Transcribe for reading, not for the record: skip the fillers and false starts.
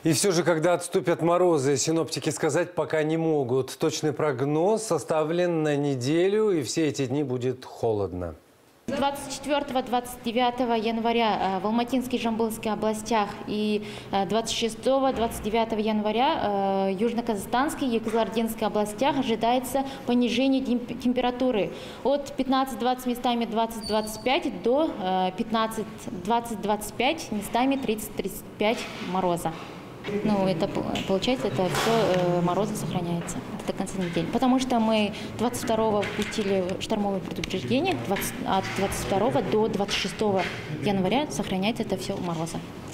И все же, когда отступят морозы, синоптики сказать пока не могут. Точный прогноз составлен на неделю, и все эти дни будет холодно. 24-29 января в Алматинской и Жамбылской областях и 26-29 января в Южно-Казахстанской и Кызылординской областях ожидается понижение температуры от 15-20 местами 20-25 до 15-20-25 местами 30-35 мороза. Ну, это получается, это все морозы сохраняется до конца недели. Потому что мы 22-го пустили штормовое предупреждение, от 22 до 26 января сохраняется это все мороза.